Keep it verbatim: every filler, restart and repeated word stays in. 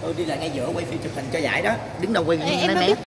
Tôi đi lại ngay giữa quay phim chụp hình cho giải đó. Đứng đâu quay Ê, em né đâu né. biết